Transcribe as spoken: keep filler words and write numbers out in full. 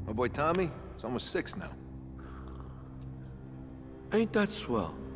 My boy Tommy, he's almost six now. Ain't that swell?